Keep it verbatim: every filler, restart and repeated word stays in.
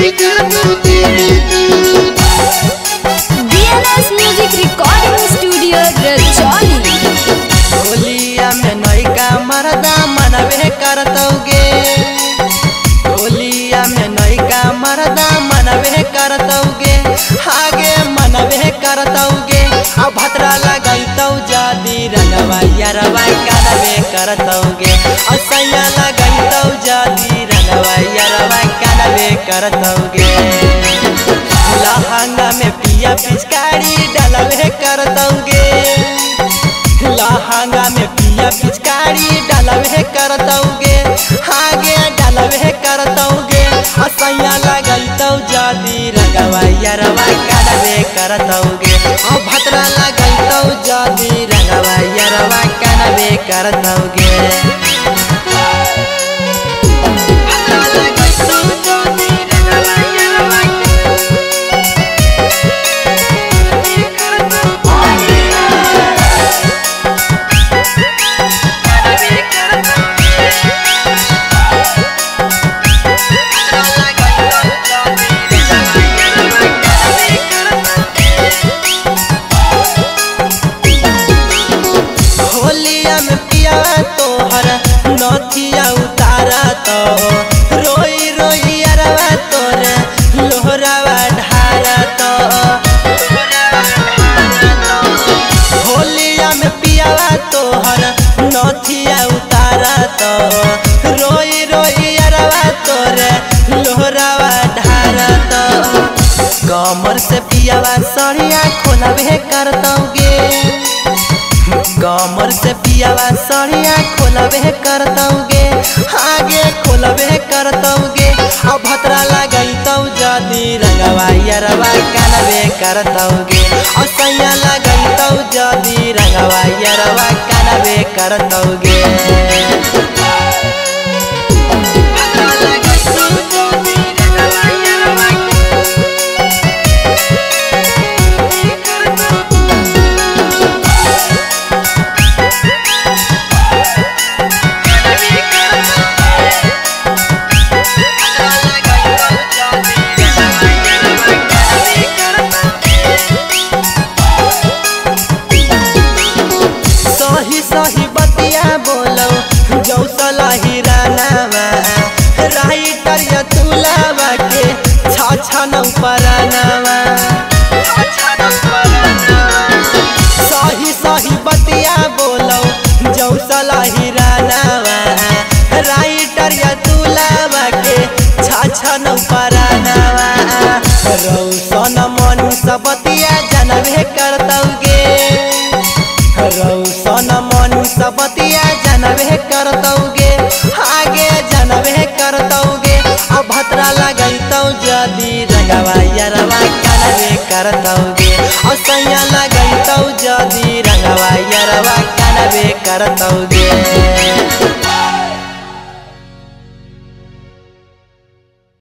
DNS music recording studio Rajauli. होलिया में नयका मरदा मनवे करतौगे, होलिया में नयका मरदा मनवे करतौगे, आगे मनवे करतौगे। अब भद्रा लगैतौ जदी रंगवा यारवा कानवे करतौगे, असैया लगैतौ जदी रंगवा यारवा कानवे करतौगे। लहंगा में पिया पिचकारी डालवे करतौगे, लहंगा में पिया पिचकारी डालवे करतौगे, आगे डालवे करतौगे। असैया लगैतौ जदी रंगवा यारवा कानवे करतौगे, अब भद्रा लगैतौ जदी रंगवा यारवा कानवे करतौगे। नथिया उतारा तो रोई रोई अरवा तोरे लोहरावा ढारा तो, होलिया में पियावा तोहर नथिया उतारा तो रोई रोई अरवा तोरे लोहरावा ढारा तो। कमर से पियावा सड़िया खोलबे करतौगे, कमर से पियावा सड़िया खोलबे करतौगे, आगे खोलबे करतौगे। अब भद्रा लगैतौ जदी रंगवा यारवा कानवे करतौगे, असैया लगैतौ जदी रंगवा यारवा कानवे करतौगे। सही बतिया बोलो जौसला हिरानावा, राइटर या तुलावा के छाछनौ परानावा। सही सही बतिया बोलो जौसला हिरानावा, राइटर या तुलावा के छाछनौ परानावा। रौशन मन सबतिया जानबे करतौगे, रौशन मन सबतिया जानबे करतौगे, आगे जानबे करतौगे। अब भद्रा लगैतौ जदी रंगवा यारवा कानवे करतौगे, असैया लगैतौ जदी रंगवा यारवा कानवे करतौगे।